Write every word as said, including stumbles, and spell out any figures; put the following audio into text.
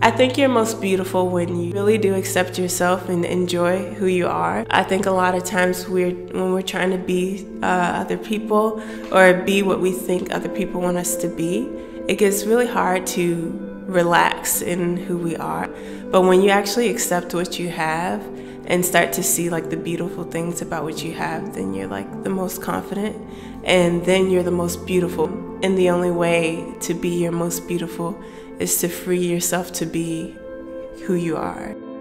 I think you're most beautiful when you really do accept yourself and enjoy who you are. I think a lot of times we're, when we're trying to be uh, other people or be what we think other people want us to be, it gets really hard to relax in who we are. But when you actually accept what you have and start to see like the beautiful things about what you have, then you're like the most confident, and then you're the most beautiful. And the only way to be your most beautiful is to free yourself to be who you are.